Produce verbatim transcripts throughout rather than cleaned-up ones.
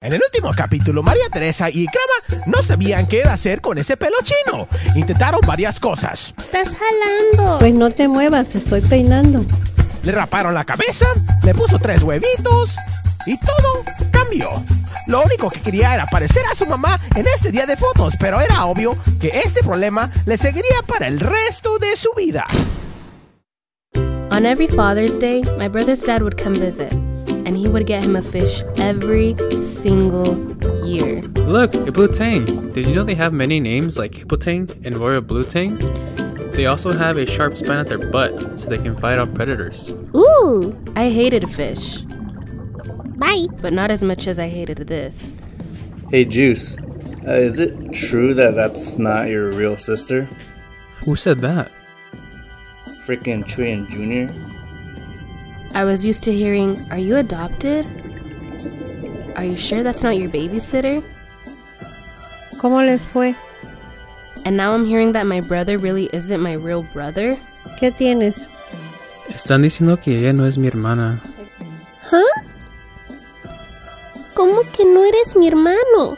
En el último capítulo, María Teresa y Krama no sabían qué hacer con ese pelo chino. Intentaron varias cosas. ¡Estás jalando! Pues no te muevas, estoy peinando. Le raparon la cabeza, le puso tres huevitos y todo cambió. Lo único que quería era parecer a su mamá en este día de fotos, pero era obvio que este problema le seguiría para el resto de su vida. On every Father's Day, my brother's dad would come visit, and he would get him a fish every single year. Look, a blue tang. Did you know they have many names like hippotang and royal blue tang? They also have a sharp spine at their butt so they can fight off predators. Ooh! I hated fish. Bye. But not as much as I hated this. Hey, Juice. Uh, is it true that that's not your real sister? Who said that? Frickin' Chuyen Junior I was used to hearing, "Are you adopted? Are you sure that's not your babysitter?" ¿Cómo les fue? And now I'm hearing that my brother really isn't my real brother. ¿Qué tienes? Están diciendo que ella no es mi hermana. ¿Huh? ¿Cómo que no eres mi hermano?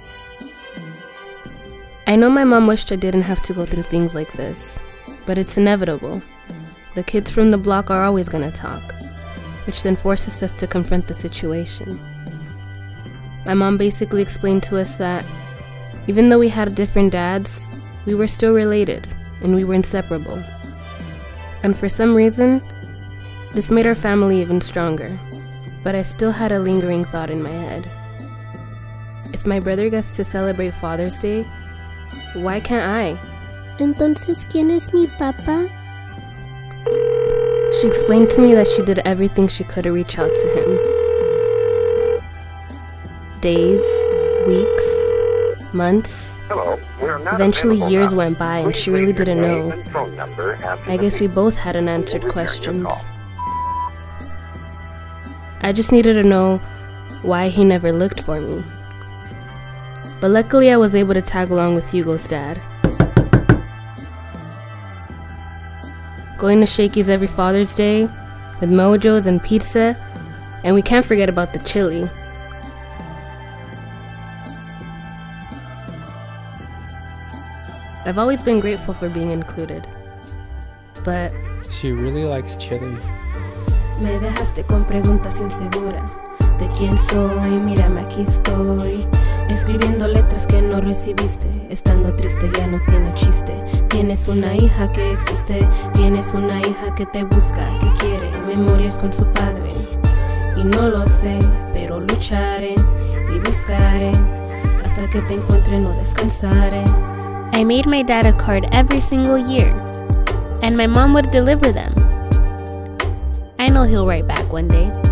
I know my mom wished I didn't have to go through things like this, but it's inevitable. The kids from the block are always gonna talk, which then forces us to confront the situation. My mom basically explained to us that even though we had different dads, we were still related and we were inseparable. And for some reason, this made our family even stronger, but I still had a lingering thought in my head. If my brother gets to celebrate Father's Day, why can't I? Entonces, ¿quién es mi papá? She explained to me that she did everything she could to reach out to him. Days, weeks, months. Hello. Eventually years went by and she really didn't know. I guess we both had unanswered questions. I just needed to know why he never looked for me. But luckily I was able to tag along with Hugo's dad. Going to Shakey's every Father's Day, with mojos and pizza, and we can't forget about the chili. I've always been grateful for being included, but She really likes chili. me dejaste con preguntas inseguras de quién soy, mírame aquí estoy, escribiendo letras que no recibiste, estando triste ya no tiene chiste. Tienes una hija que existe, tienes una hija que te busca, que quiere memorias con su padre. Y no lo sé, pero lucharé y buscaré hasta que te encuentre, no descansaré. I made my dad a card every single year, and my mom would deliver them. I know he'll write back one day.